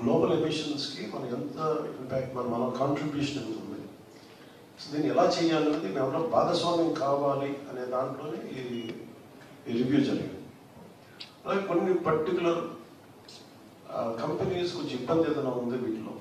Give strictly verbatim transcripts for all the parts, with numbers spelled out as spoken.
Global ఎమిషన్స్కి మన ఎంత impact మన మన కాంట్రిబ్యూషన్ ఎంత ఉంది, సో దీన్ని ఎలా చేయాలనేది మేము భాగస్వామ్యం కావాలి అనే దాంట్లోనే ఈ రివ్యూ జరిగింది. అలాగే కొన్ని పర్టికులర్ కంపెనీస్ కొంచెం ఇబ్బంది ఏదైనా ఉంది వీటిలో,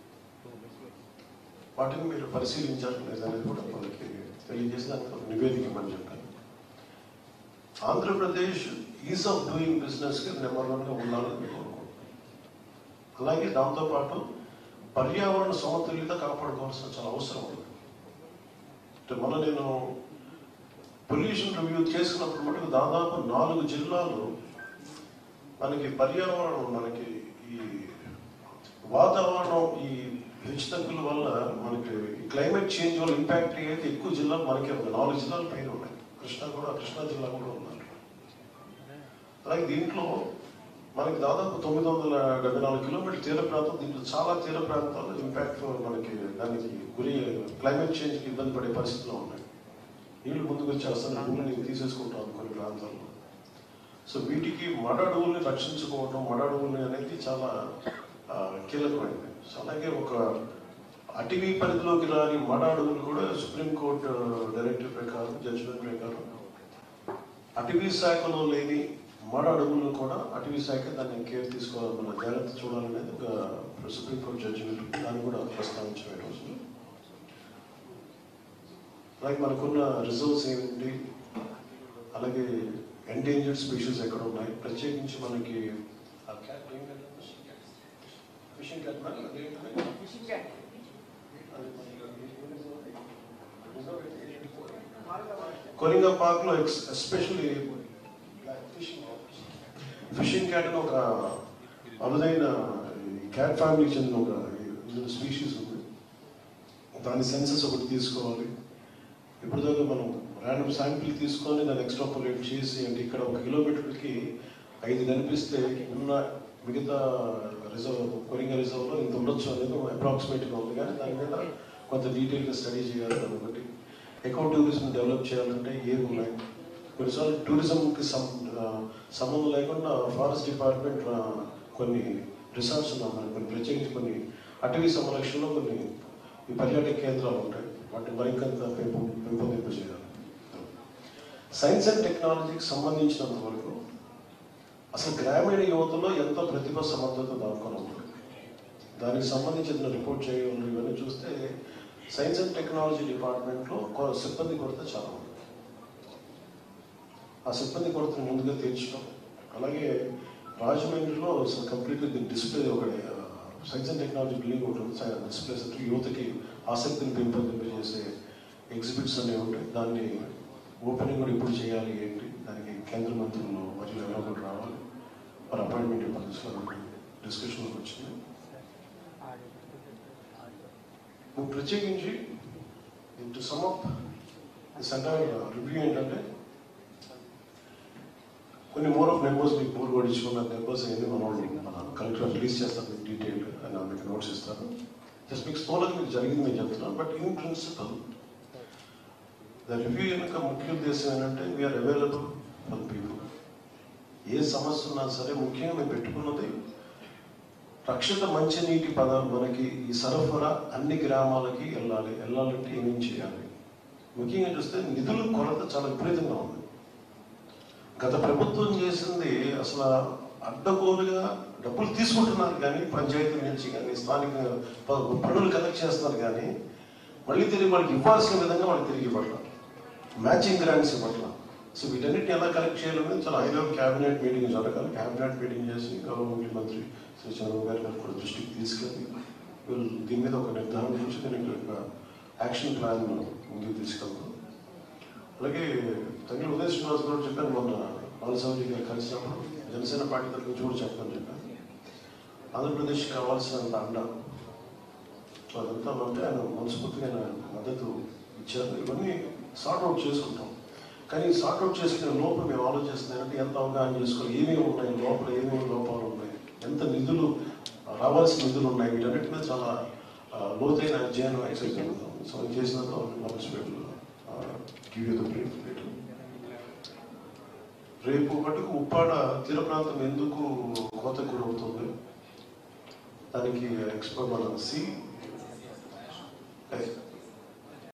వాటిని మీరు పరిశీలించారు లేదనేది కూడా మనకి తెలియజేసి దానికి ఒక నివేదిక ఇవ్వమని చెప్పాను. ఆంధ్రప్రదేశ్ ఈజ్ ఆఫ్ డూయింగ్ బిజినెస్కి నెంబర్ వన్గా ఉండాలని కోరుకుంటున్నాను. అలాగే దాంతోపాటు పర్యావరణ సమతుల్యత కాపాడుకోవాల్సిన చాలా అవసరం ఉంది. అంటే మన నేను పొల్యూషన్ రివ్యూ చేసుకున్నప్పుడు మటుకు దాదాపు నాలుగు జిల్లాలు మనకి పర్యావరణం, మనకి ఈ వాతావరణం, ఈ హెచ్చుతగ్గుల వల్ల మనకి క్లైమేట్ చేంజ్ వల్ల ఇంపాక్ట్ అయితే ఎక్కువ జిల్లాలు మనకే ఉన్నాయి. నాలుగు జిల్లాల పైన ఉన్నాయి. కృష్ణా కూడా కృష్ణా జిల్లా కూడా ఉన్నారు. అలాగే దీంట్లో మనకి దాదాపు తొమ్మిది వందల డెబ్బై నాలుగు కిలోమీటర్ తీర ప్రాంతం, దీంట్లో చాలా తీర ప్రాంతాలు ఇంపాక్ట్ మనకి దానికి గురి క్లైమేట్ చేంజ్కి ఇబ్బంది పడే పరిస్థితిలో ఉన్నాయి. నీళ్ళు ముందుకు వచ్చేస్తాను భూమిని తీసేసుకుంటాం కొన్ని ప్రాంతాల్లో. సో వీటికి మడ అడవుల్ని రక్షించుకోవడం, మడ అడవుల్ని అనేది చాలా కీలకమైనది. సో అలాగే ఒక అటవీ పరిధిలోకి రాని మడ అడవులు కూడా సుప్రీంకోర్టు డైరెక్టివ్ ప్రకారం, జడ్జిమెంట్ ప్రకారం అటవీ శాఖలో లేని మడ అడవులను కూడా అటవీ శాఖ దాన్ని కేర్ తీసుకోవాలి, మన జాగ్రత్త చూడాలనేది ఒక సుప్రీంకోర్టు జడ్జిమెంట్, దాన్ని కూడా ప్రస్తావించిన రోజు. అలాగే మనకున్న రిజర్వ్స్ ఏంటి, అలాగే ఎండేంజర్డ్ స్పీషీస్ ఎక్కడ ఉన్నాయి, ప్రత్యేకించి మనకి ఫిషింగ్ క్యాట్ కొరింగా పార్క్ లో ఎస్పెషల్లీ ఫిషింగ్ క్యాట్ అని ఒక అరుదైన క్యాట్ ఫ్యామిలీకి చెందిన ఒక స్పీషీస్ ఉంది. దాని సెన్సెస్ ఒకటి తీసుకోవాలి. ఇప్పుడు దాకా మనం ర్యాండమ్ శాంపిల్ తీసుకొని దాన్ని ఎక్స్ట్రాపోలేట్ చేసి, అంటే ఇక్కడ ఒక కిలోమీటర్కి ఐదు కనిపిస్తే ఉన్న మిగతా రిజర్వ్ కొరింగా రిజర్వ్లో ఇంత ఉండొచ్చు అనేది అప్రాక్సిమేట్గా ఉంది. కానీ దాని మీద కొంత డీటెయిల్గా స్టడీ చేయాలి. దాని ఒకటి ఎకో టూరిజం డెవలప్ చేయాలంటే ఏమి ఉన్నాయి, కొన్నిసార్లు టూరిజంకి సం సంబంధం లేకుండా ఫారెస్ట్ డిపార్ట్మెంట్ కొన్ని రిసార్ట్స్ ఉన్నాయి, కొన్ని ప్రత్యేకించి కొన్ని అటవీ సంరక్షణలో కొన్ని ఈ పర్యాటక కేంద్రాలు ఉంటాయి, వాటిని మరింకంత పెంపు పెంపొందింపు చేయాలి. సైన్స్ అండ్ టెక్నాలజీకి సంబంధించినంత వరకు అసలు గ్రామీణ యువతలో ఎంత ప్రతిభ సమర్థత దాచుకొని ఉంటుంది, దానికి సంబంధించిన రిపోర్ట్ చేయడం ఇవన్నీ చూస్తే సైన్స్ అండ్ టెక్నాలజీ డిపార్ట్మెంట్లో సిబ్బంది కొరత చాలా ఉంది. ఆ సిబ్బంది కొరతను ముందుగా తీర్చడం, అలాగే రాజమండ్రిలో అసలు కంప్లీట్గా దీన్ని డిస్ప్లే ఒక సైన్స్ అండ్ టెక్నాలజీ బిల్డింగ్ ఉంటుంది, డిస్ప్లేస్ యువతకి ఆసక్తిని పెంపొందింపజేసే ఎగ్జిబిట్స్ అనేవి ఉంటాయి. దాన్ని ఓపెనింగ్ కూడా ఇప్పుడు చేయాలి ఏంటి, దానికి కేంద్ర మంత్రులు మరియు ఎవరో కూడా రావాలి, మరి అపాయింట్మెంట్ ఇప్పుడు తీసుకోవాలి, డిస్కషన్కి వచ్చింది. ప్రత్యేకించి to sum up this entire review ఏంటంటే కొన్ని మోర్ ఆఫ్ నెంబర్స్ మీకు బోర్ కూడా ఇచ్చుకున్న నెంబర్స్ ఏంటి మనం మన కలెక్టర్ రిలీజ్ చేస్తాను, మీకు డీటెయిల్ అని మీకు నోట్స్ ఇస్తాను. జస్ట్ మీకు స్థూలంగా మీకు జరిగింది నేను చెప్తున్నాను. But in principle the review యొక్క ముఖ్య ఉద్దేశం ఏంటంటే వీఆర్ అవైలబుల్ ఫర్ పీపుల్. ఏ సమస్య ఉన్నా సరే ముఖ్యంగా మేము పెట్టుకున్నది రక్షిత మంచినీటి పదాలు మనకి ఈ సరఫరా అన్ని గ్రామాలకి వెళ్ళాలి. వెళ్ళాలంటే ఏమేం చేయాలి, ముఖ్యంగా చూస్తే నిధుల కొరత చాలా విపరీతంగా ఉంది. గత ప్రభుత్వం చేసింది అసలు అడ్డగోలుగా డబ్బులు తీసుకుంటున్నారు, కానీ పంచాయతీ నుంచి కానీ స్థానిక పనులు కలెక్ట్ చేస్తున్నారు, కానీ మళ్ళీ తిరిగి వాళ్ళకి ఇవ్వాల్సిన విధంగా వాళ్ళకి తిరిగి ఇవ్వట్లేదు, మ్యాచింగ్ గ్రాంట్స్ ఇవ్వట్లేదు. సో వీటన్నిటిని ఎలా కలెక్ట్ చేయాలనేది చాలా హై లెవెల్ క్యాబినెట్ మీటింగ్ జరగాలి. క్యాబినెట్ మీటింగ్ చేసి గౌరవ ముఖ్యమంత్రి శ్రీ చంద్రబాబు గారి గారు కూడా దృష్టికి తీసుకెళ్ళి వీళ్ళు దీని మీద ఒక నిర్ధారణ నుంచి దీనికి ఒక యాక్షన్ ప్లాన్ ముందుకు తీసుకెళ్తాం. అలాగే తగిన ఉదయ శ్రీనివాస్ గారు చెప్పాను, మొన్న బాలసావజీ గారు కలిసినప్పుడు జనసేన పార్టీ తరఫు నుంచి కూడా చెప్పని చెప్పాను. ఆంధ్రప్రదేశ్ కావాల్సినంత అండ అదంతా అంటే ఆయన మనస్ఫూర్తిగా ఆయన మద్దతు ఇచ్చారు. ఇవన్నీ సార్ట్అవుట్ చేసుకుంటాం. కానీ సార్ట్అవుట్ చేసుకునే లోపల మేము ఆలోచిస్తున్నాయంటే ఎంత అవగాహన చేసుకోవాలి, ఏమేమి ఉన్నాయి లోపల, ఏమేమి లోపాలు ఉన్నాయి, ఎంత నిధులు రావాల్సిన నిధులు ఉన్నాయి, వీటన్నిటి మీద చాలా లోతైన అధ్యయనం ఎక్సైజ్ జరుగుతాం. సో అది చేసినంత రేపు మటుకు ఉప్పాడ తీర ప్రాంతం ఎందుకు కోతకు గురవుతుంది, దానికి ఎక్స్పర్ట్ మన సి